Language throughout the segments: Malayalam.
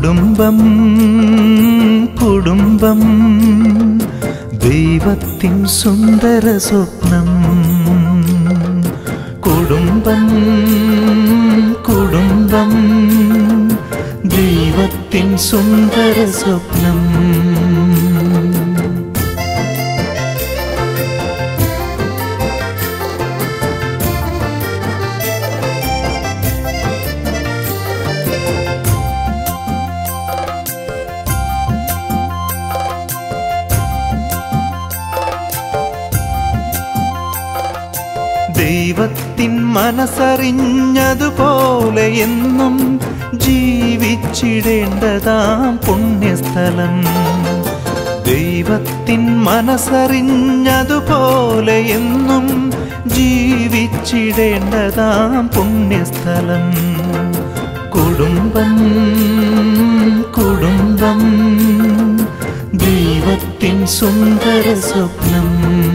കുടുംബം കുടുംബം ദൈവത്തിൻ സുന്ദര സ്വപ്നം. കുടുംബം കുടുംബം ദൈവത്തിൻ സുന്ദര സ്വപ്നം. ദൈവത്തിൻ മനസ്സറിഞ്ഞതുപോലെ എന്നും ജീവിച്ചിടേണ്ടതാം പുണ്യസ്ഥലം. ദൈവത്തിൻ മനസ്സറിഞ്ഞതുപോലെ എന്നും ജീവിച്ചിടേണ്ടതാം പുണ്യസ്ഥലം. കുടുംബം കുടുംബം ദൈവത്തിൻ സുന്ദര സ്വപ്നം.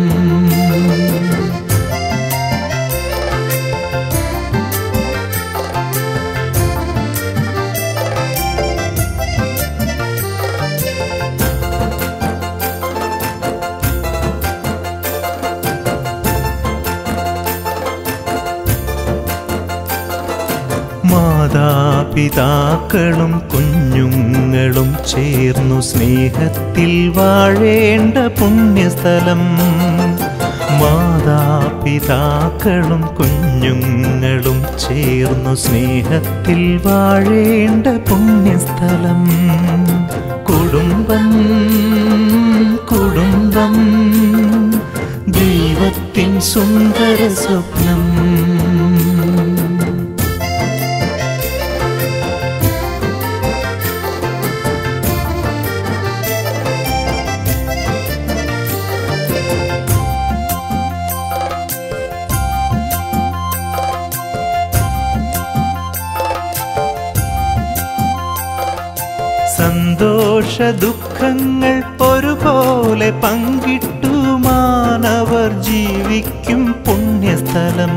മാതാപിതാക്കളും കുഞ്ഞുങ്ങളും ചേർന്നു സ്നേഹത്തിൽ വാഴേണ്ട പുണ്യസ്ഥലം. മാതാപിതാക്കളും കുഞ്ഞുങ്ങളും ചേർന്നു സ്നേഹത്തിൽ വാഴേണ്ട പുണ്യസ്ഥലം. കുടുംബം കുടുംബം ദൈവത്തിൻ സുന്ദര സ്വപ്നം. സന്തോഷ ദുഃഖങ്ങൾ ഒരുപോലെ പങ്കിട്ടു മാനവർ ജീവിക്കും പുണ്യസ്ഥലം.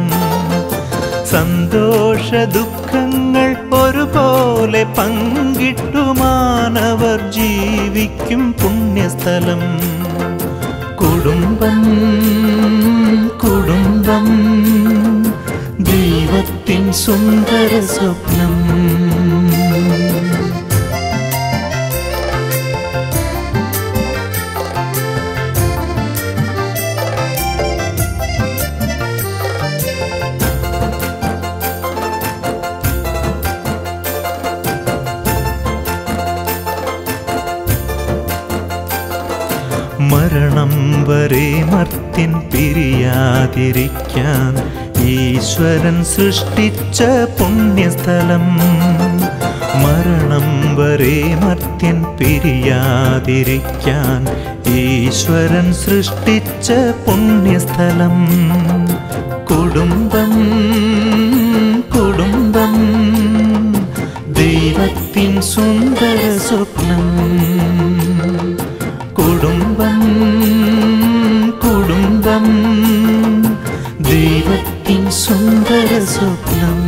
സന്തോഷ ദുഃഖങ്ങൾ ഒരുപോലെ പങ്കിട്ടു മാനവർ ജീവിക്കും പുണ്യസ്ഥലം. കുടുംബം കുടുംബം ദൈവത്തിൻ സുന്ദര സ്വപ്നം. മരണം വരെ മർത്യൻ പിരിയാതിരിക്കാൻ ഈശ്വരൻ സൃഷ്ടിച്ച പുണ്യസ്ഥലം. മരണം വരെ മർത്യൻ പിരിയാതിരിക്കാൻ ഈശ്വരൻ സൃഷ്ടിച്ച പുണ്യസ്ഥലം. കുടുംബം കുടുംബം ദൈവത്തിൻ സുന്ദര സ്വപ്നം. കുടുംബം കുടുംബം ദൈവത്തിൻ സുന്ദര സ്വപ്നം.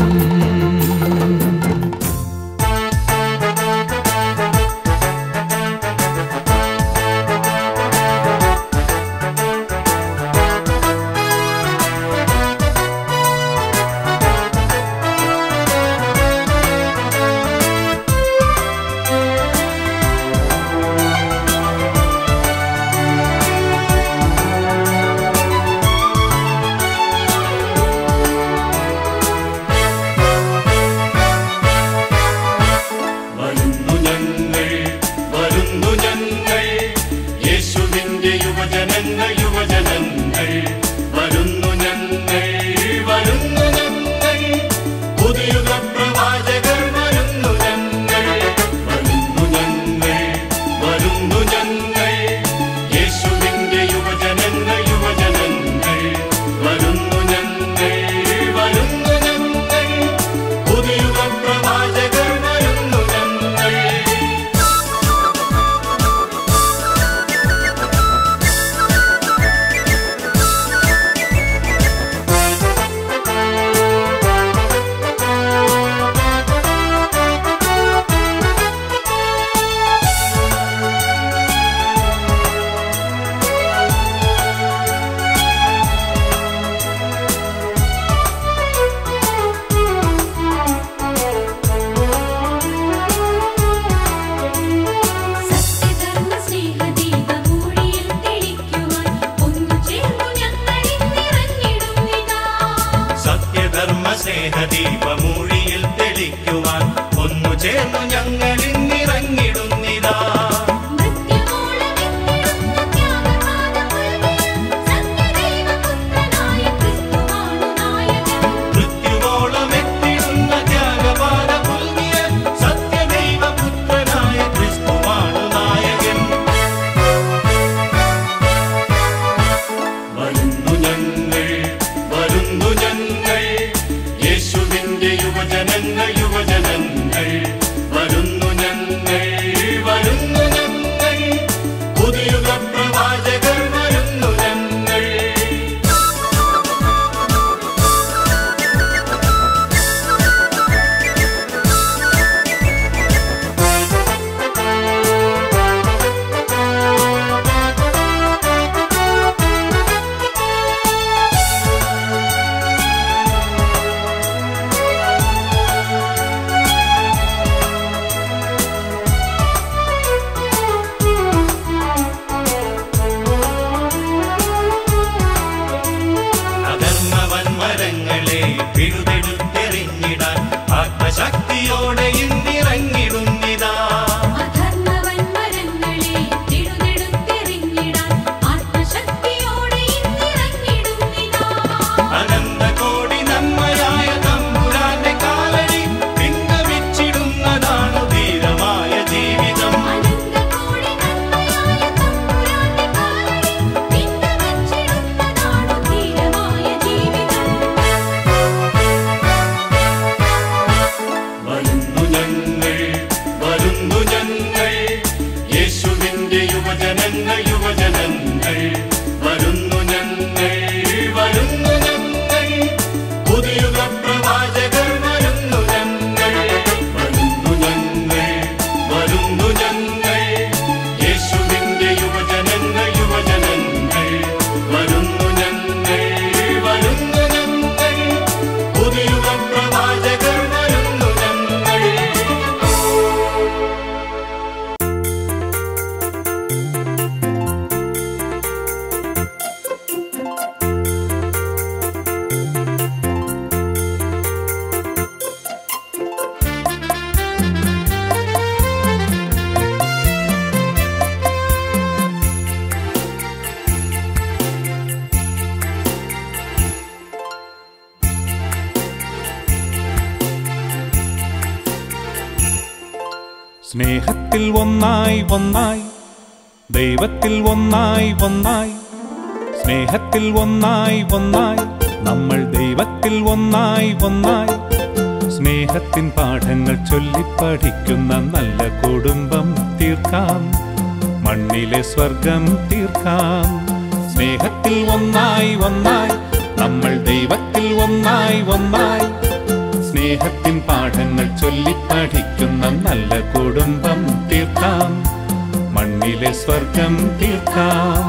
സ്നേഹത്തിൽ ഒന്നായി ഒന്നായി ദൈവത്തിൽ ഒന്നായി ഒന്നായി സ്നേഹത്തിൽ ഒന്നായി ഒന്നായി നമ്മൾ ദൈവത്തിൽ ഒന്നായി ഒന്നായി സ്നേഹത്തിൻ പാഠങ്ങൾ ചൊല്ലിപ്പഠിക്കുന്ന നല്ല കുടുംബം തീർക്കാം മണ്ണിലെ സ്വർഗം തീർക്കാം സ്നേഹത്തിൽ ഒന്നായി ഒന്നായി നമ്മൾ ദൈവത്തിൽ ഒന്നായി ഒന്നായി സ്നേഹത്തിൻ പാഠങ്ങൾ ചൊല്ലിപ്പഠിക്കുന്ന നല്ല കുടുംബം തീർക്കാം മണ്ണിലെ സ്വർഗം തീർക്കാം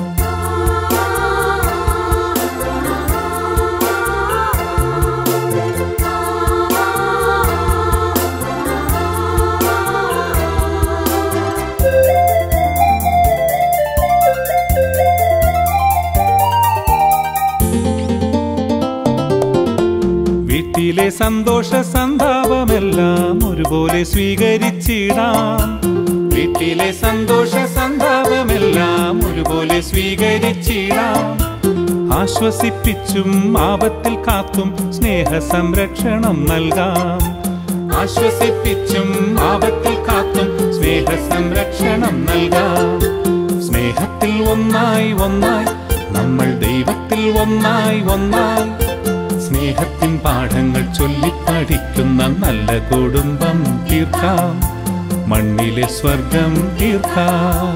വീട്ടിലെ സന്തോഷ സന്താപമെല്ലാം ഒരുപോലെ സ്വീകരിച്ചിടാം വീട്ടിലെ സന്തോഷ സന്താപമെല്ലാം ഒരുപോലെ സ്വീകരിച്ചിടാം ആശ്വസിപ്പിച്ചും ആപത്തിൽ കാത്തും സ്നേഹ സംരക്ഷണം നൽകാം ആശ്വസിപ്പിച്ചും ആപത്തിൽ കാത്തും സ്നേഹ സംരക്ഷണം നൽകാം സ്നേഹത്തിൽ ഒന്നായി ഒന്നായി നമ്മൾ ദൈവത്തിൽ ഒന്നായി ഒന്നായി സ്നേഹത്തിൻ പാഠങ്ങൾ ചൊല്ലിപ്പഠിക്കുന്ന നല്ല കുടുംബം തീർക്കാം മണ്ണിലെ സ്വർഗം തീർക്കാം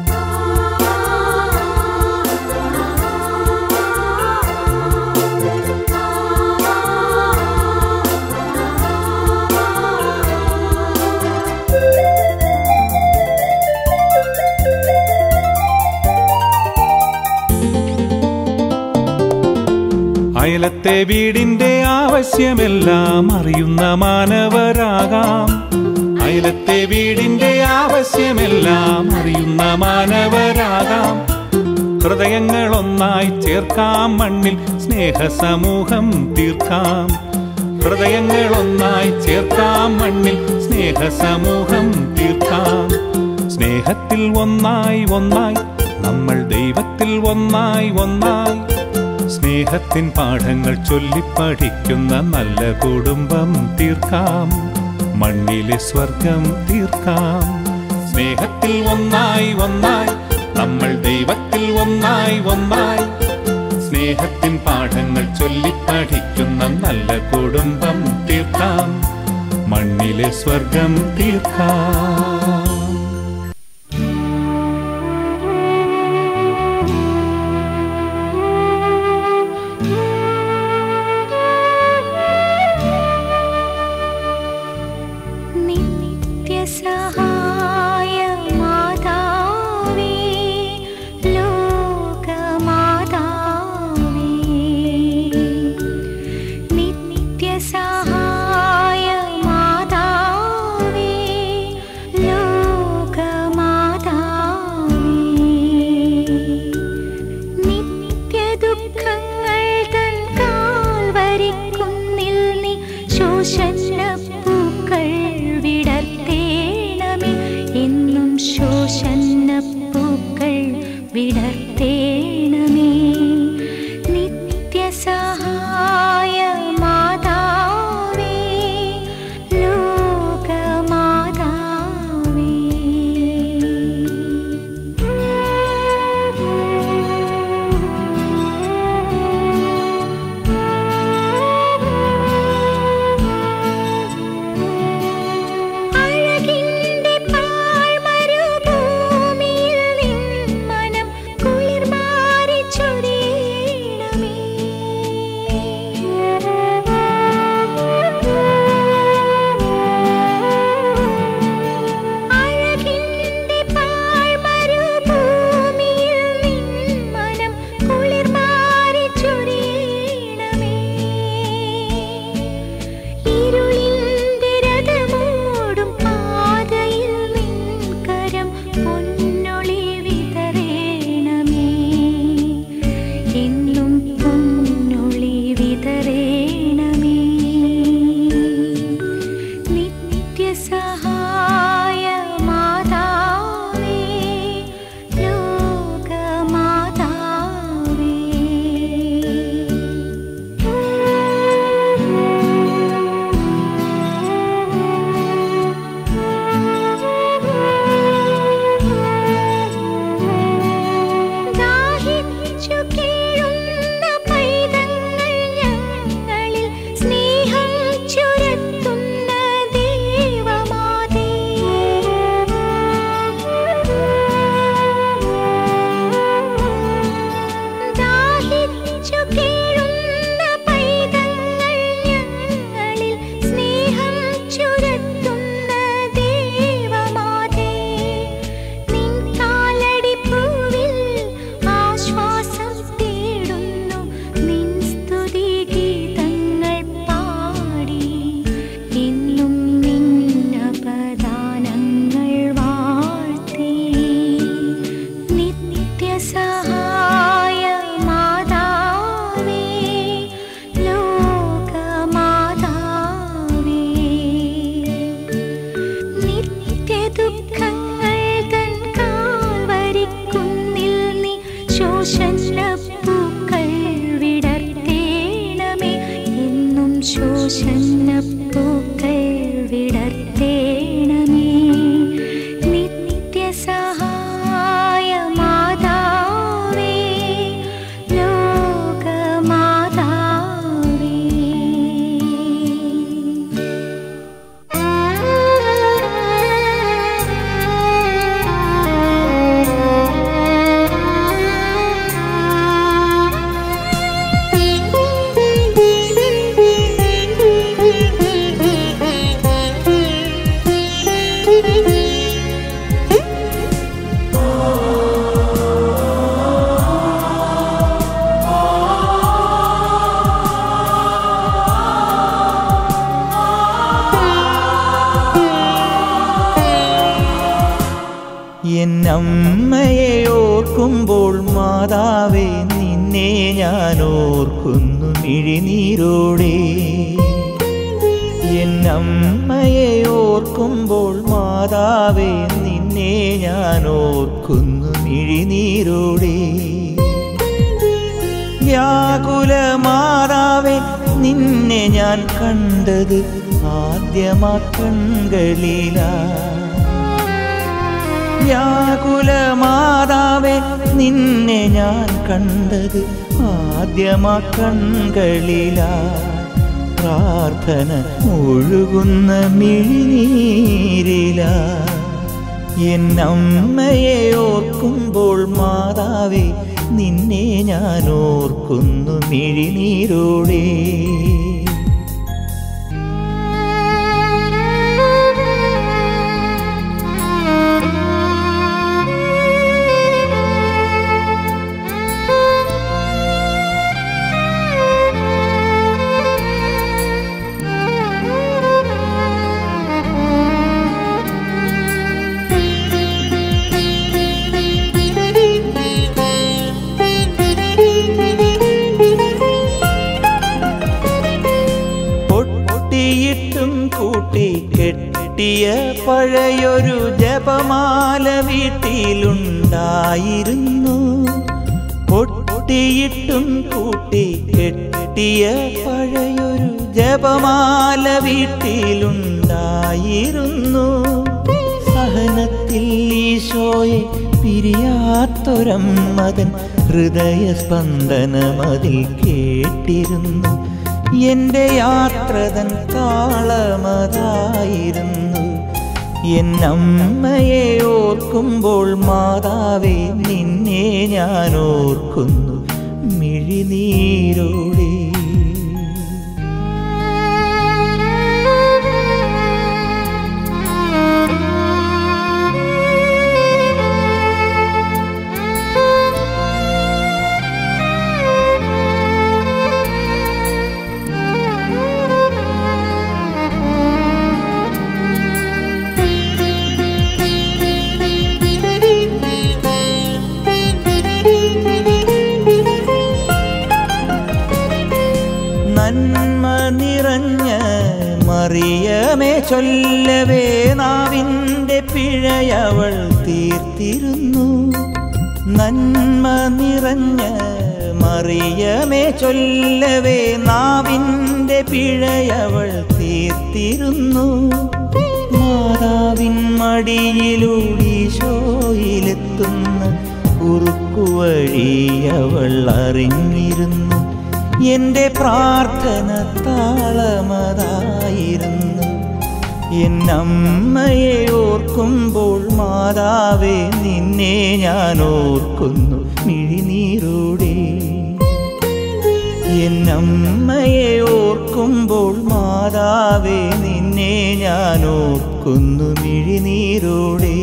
അയലത്തെ വീടിന്റെ ആവശ്യമെല്ലാം അറിയുന്ന മാനവരാകാം അയലത്തെ വീടിന്റെ ആവശ്യമെല്ലാം അറിയുന്ന മാനവരാകാം ഹൃദയങ്ങൾ ഒന്നായി ചേർക്കാം മണ്ണിൽ സ്നേഹ സമൂഹം തീർക്കാം ഹൃദയങ്ങൾ ഒന്നായി ചേർക്കാം മണ്ണിൽ സ്നേഹ സമൂഹം തീർക്കാം സ്നേഹത്തിൽ ഒന്നായി ഒന്നായി നമ്മൾ ദൈവത്തിൽ ഒന്നായി ഒന്നായി സ്നേഹത്തിൻ പാഠങ്ങൾ ചൊല്ലിപ്പഠിക്കുന്ന നല്ല കുടുംബം തീർക്കാം മണ്ണിലെ സ്വർഗം തീർക്കാം സ്നേഹത്തിൽ ഒന്നായി ഒന്നായി നമ്മൾ ദൈവത്തിൽ ഒന്നായി ഒന്നായി സ്നേഹത്തിൻ പാഠങ്ങൾ ചൊല്ലിപ്പഠിക്കുന്ന നല്ല കുടുംബം തീർക്കാം മണ്ണിലെ സ്വർഗം തീർക്കാം അഴകിന്റെ പാഴ്മരുഭൂമിയിൽ നിൻ മനം കുളിർമാ എന്നമ്മയെ ഓർക്കുമ്പോൾ മാതാവേ നിന്നെ ഞാൻ ഓർക്കുന്നു മിഴിനീരോടെ. എന്നമ്മയെ ഓർക്കുമ്പോൾ മാതാവേ നിന്നെ ഞാൻ ഓർക്കുന്നു മിഴിനീരോടെ. വ്യാകുല മാതാവേ നിന്നെ ഞാൻ കണ്ടത് ആദ്യമാ കൺകളിലാ. വ്യാകുല മാതാവേ നിന്നെ ഞാൻ കണ്ടത് ആദ്യമാ കൺകളിലാ. പ്രാർത്ഥന ഒഴുകുന്ന മിഴിനീരിലാ. എന്നമ്മയെ ഓർക്കുമ്പോൾ മാതാവേ നിന്നെ ഞാൻ ഓർക്കുന്നു മിഴിനീരോടെ. കെട്ടിയ പഴയൊരു ജപമാല വീട്ടിലുണ്ടായിരുന്നു. പൊട്ടിയിട്ടും കൂട്ടി കെട്ടിയ പഴയൊരു ജപമാല വീട്ടിലുണ്ടായിരുന്നു. സഹനത്തിൽ ഈശോയെ പിരിയാത്തൊരമ്മതൻ ഹൃദയസ്പന്ദനമതിൽ കേട്ടിരുന്നു. എൻ്റെ യാത്രതൻ താളമതായിരുന്നു. എന്നമ്മയെ ഓർക്കുമ്പോൾ മാതാവേ നിന്നെ ഞാൻ ഓർക്കുന്നു മിഴിനീരോടെ. നന്മ നിറഞ്ഞ മറിയമേ ചൊല്ലവേ നാവിൻ്റെ പിഴയവൾ തീർത്തിരുന്നു. നന്മ നിറഞ്ഞ മറിയമേ ചൊല്ലവേ നാവിൻ്റെ പിഴയവൾ തീർത്തിരുന്നു. മാതാവിൻ മടിയിലൂടീശോയിലെത്തുന്ന കുറുക്കുവഴിയവൾ അറിഞ്ഞിരുന്നു. എൻ്റെ പ്രാർത്ഥന താളമതായിരുന്നു. എന്നമ്മയെ ഓർക്കുമ്പോൾ മാതാവേ നിന്നെ ഞാൻ ഓർക്കുന്നു മിഴിനീരോടെ. എന്നമ്മയെ ഓർക്കുമ്പോൾ മാതാവേ നിന്നെ ഞാൻ ഓർക്കുന്നു മിഴിനീരോടെ.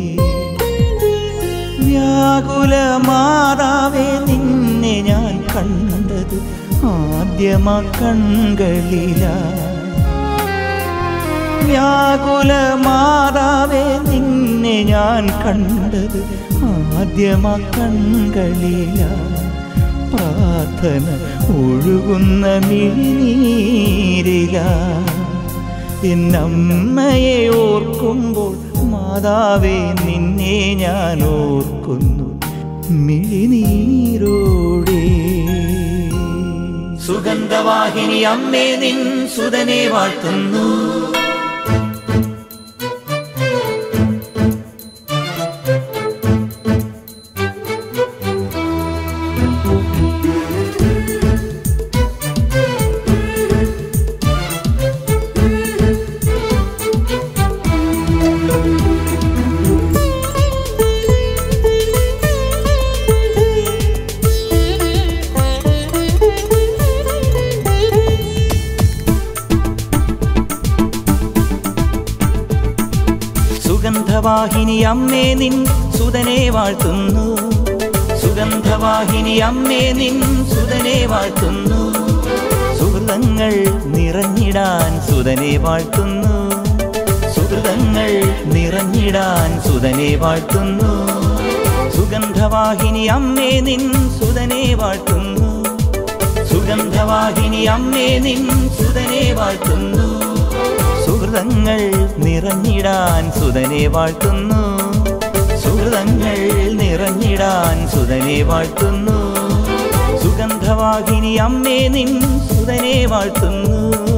വ്യാകുല മാതാവേ നിന്നെ ഞാൻ കണ്ടത് ആദ്യമാ കൺകളിലാ. വ്യാകുല മാതാവേ നിന്നെ ഞാൻ കണ്ടത് ആദ്യമാ കൺകളിലാ. പ്രാർത്ഥന ഒഴുകുന്ന മിഴിനീരിലാ. എന്നമ്മയെ ഓർക്കുമ്പോൾ മാതാവേ നിന്നെ ഞാൻ ഓർക്കുന്നു മിഴിനീരോടെ. സുഗന്ധവാഹിനി അമ്മേ നിൻ സുതനെ വാഴ്ത്തുന്നു. സുഗന്ധവാഹിനി അമ്മേ നിൻ സുതനെ വാഴ്ത്തുന്നു. സുഗന്ധവാഹിനി അമ്മേ നിൻ സുതനെ വാഴ്ത്തുന്നു. സുഹൃതങ്ങൾ നിറഞ്ഞിടാൻ സുതനെ വാഴ്ത്തുന്നു. സുഹൃതങ്ങൾ നിറഞ്ഞിടാൻ സുതനെ വാഴ്ത്തുന്നു. സുഗന്ധവാഹിനി അമ്മേ നിൻ സുതനെ വാഴ്ത്തുന്നു. സുഗന്ധവാഹിനി അമ്മേ നിൻ സുതനെ വാഴ്ത്തുന്നു. സുഹൃതങ്ങൾ നിറഞ്ഞിടാൻ സുതനെ വാഴ്ത്തുന്നു. സുഹൃതങ്ങൾ നിറഞ്ഞിടാൻ സുതനെ വാഴ്ത്തുന്നു. സുഗന്ധവാഹിനി അമ്മേ നിൻ സുതനെ വാഴ്ത്തുന്നു.